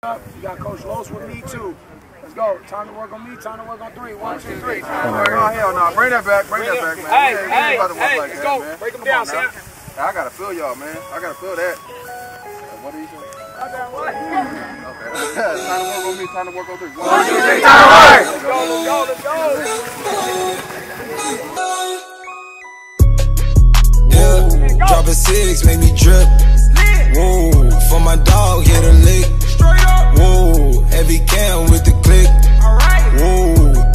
You got Coach Los with me too. Let's go. Time to work on me. Time to work on 3. 1, 2, 3. Oh hell no! Bring that back. Bring that back, man. Hey, like let's go. Man. Break them down, Sam. I gotta feel y'all, man. I gotta feel that. What do you say? Okay. Time to work on me. Time to work on 3. 1, 2, 3. Time to work. Let's go. Let's go. Yeah. Drop a 6, make me drip. Whoa, for my dog, hit a lick. Straight up. Whoa, heavy cam with the click. Alright. Whoa.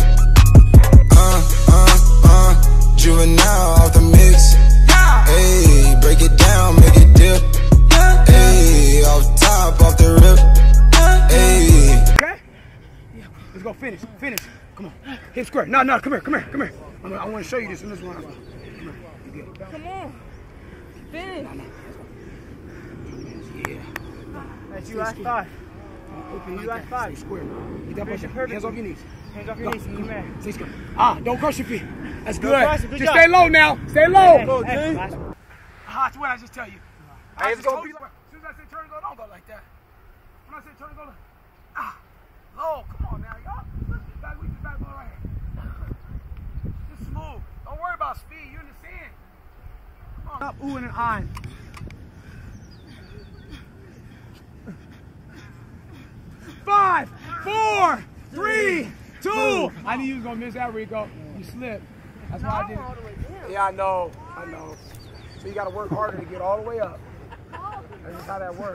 Juvenile off the mix. Yeah. Hey, break it down, make it dip. Yeah. Hey, off top, off the rip. Yeah. Hey. Okay? Yeah. Let's go finish. Finish. Come on. Hip square. No, come here. I want to show you this in this one. Come here. Come on. Finish. That's you last 5. Open You like last that. 5. Stay square. Get that push. Hands off your knees. Hands off your knees. Come on. Stay square. Don't crush your feet. That's good. Good Just job. stay low now. Stay low. Hey, That's what I just tell you. I just told you. As soon as I say turn and go, don't go like that. When I say turn and go, low. Come on now, y'all. We just back ball right here. Just smooth. Don't worry about speed. You're in the sand. Come on. Stop oohing and eyeing. Five, 4, 3, 2. I knew you was gonna miss that, Rico. You slipped. That's why I did it. Yeah, I know. So you gotta work harder to get all the way up. That's just how that works.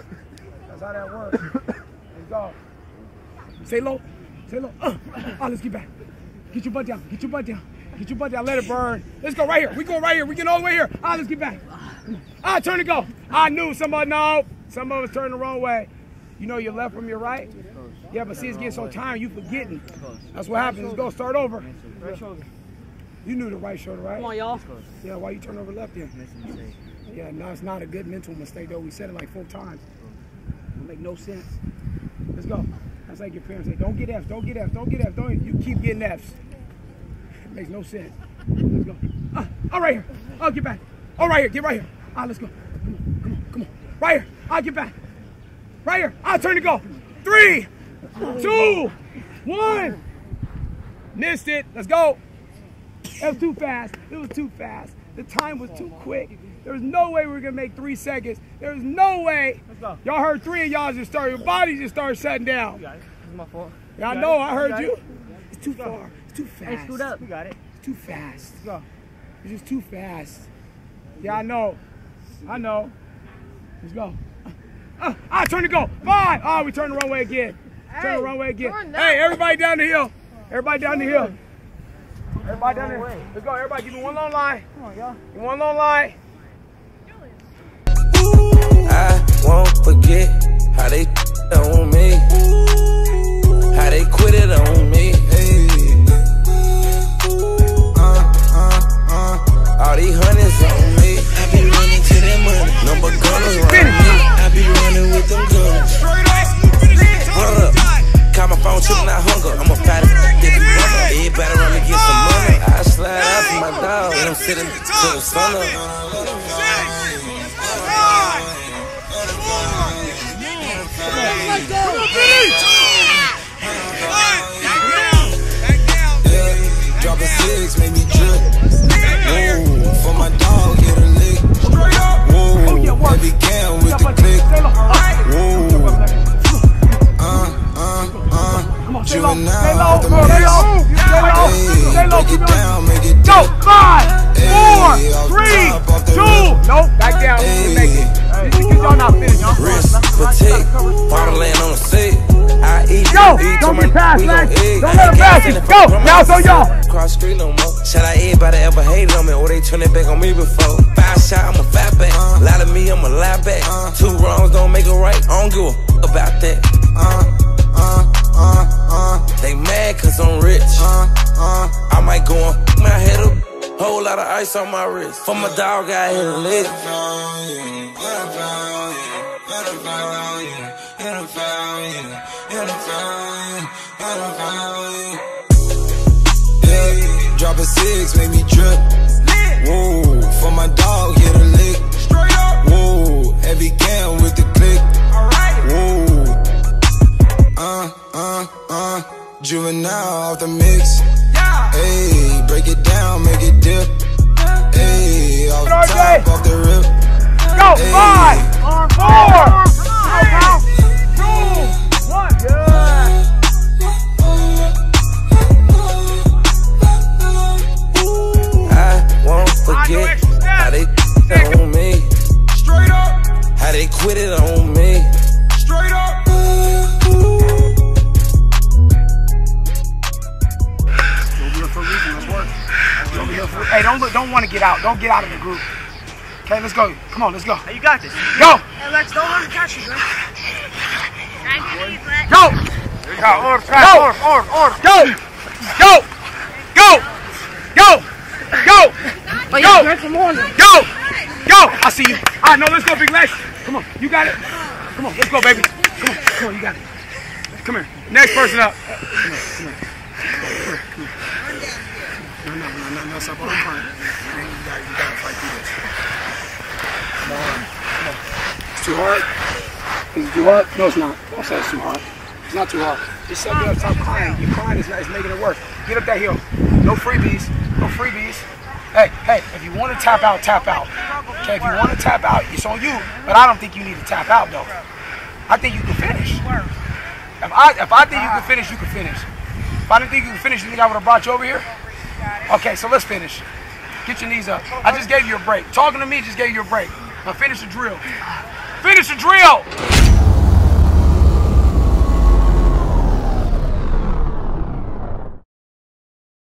Let's go. Stay low. Let's get back. Get your butt down. Let it burn. Let's go right here. We go right here. We get all the way here. Let's get back. Turn to go. I knew somebody. No. Some of us turned the wrong way. You know your left from your right? Yeah, but see, it's getting so tired, you forgetting. That's what happens. Let's go. Start over. right shoulder. You knew the right shoulder, right? Come on, y'all. Yeah, why you turn over left then? Yeah, no, it's not a good mental mistake, though. We said it like 4 times. It'll make no sense. Let's go. That's like your parents say, don't get Fs, don't get Fs. You keep getting Fs. It makes no sense. Let's go. All right here. I'll get back. All right here. Get right here. Let's go. Come on. Right here. I'll get back. Right here. I'll turn to go. 3, 2, 1. Missed it. Let's go. It was too fast. The time was too quick. There was no way we were going to make 3 seconds. There was no way. Let's go. Y'all heard 3 of y'all just started. Your body just started shutting down. You got it. This is my fault. Yeah, I know. I heard you. It's too far. It's too fast. Hey, scoot up. You got it. It's too fast. Let's go. It's just too fast. Yeah, I know. Let's go. Turn to go. 5. We turned the wrong way again. Turn the wrong way again. Hey, everybody down the hill. Everybody down there. Let's go. Everybody give me one long line. Come on, y'all. Give me one long line. I won't forget how they on me, how they quit it on me. All these honeys on me. I be running to them money. Number gunners running me. I be running with them gunners. What up? Call my phone, chillin' out hunger. I'm a fighter, everybody run me get some money. I slide out for my dog, and I'm sitting to the sun up. Drop a 6, make me drip. Whoa, for my dog, hit a lick. Whoa, heavy cam with the click. Whoa, juvenile off the mix. Hey, break it down, make it Go, dip. 5, 4, 3, 2. Nope, back down. Make it. Y'all not finished, y'all. Wrist, fatigue, bottle laying on the seat. I eat, Go! Don't get past, Lex. Don't let him pass you. Go! Now so y'all. Cross street no more. Shout out everybody ever hated on me, or they turn it back on me before. 5 shot, I'm a fat back. Lie to me, I'm a lie back. 2 wrongs don't make a right. I don't give a f about that. They mad cause I'm rich. I might go and f my head up. Whole lot of ice on my wrist. For my dog, I hit a lick. Yeah, drop a 6, make me drip. Whoa, for my dog, hit a lick. Whoa, heavy cam with the click. Whoa, Juvenile off the mix. Hey, break it down, make it dip. Hey, off the top, off the rip. Go, 5, 4, 2, 1. Forget how they on me. Straight up. How they quit it on me. Straight up. You'll be here for a reason. Let's work. You'll be here for. Hey, don't want to get out. Don't get out of the group. Okay, let's go. Come on, let's go. Hey, you got this. Go. Hey, Lex, don't let him catch you, bro. Go. Order. Go. Go. Go. Go. Go. Oh, Go! drink some more. Go! Go! I see you. All right, no, let's go, Big Lex. Come on, you got it. Come on, let's go, baby. Come on, you got it. Come here. Next person up. Come here. No, stop on the front. You got to fight through this. Come on. It's too hard? Is it too hard? No, it's not. Don't say it's too hard. It's not too hard. Just stop crying. Your crying is making it worse. Get up that hill. No freebies. No freebies. Hey, if you want to tap out, tap out. Okay, if you want to tap out, it's on you. But I don't think you need to tap out, though. I think you can finish. If I think you can finish, you can finish. If I didn't think you could finish, you think I would have brought you over here? Okay, so let's finish. Get your knees up. I just gave you a break. Talking to me just gave you a break. Now finish the drill. Finish the drill!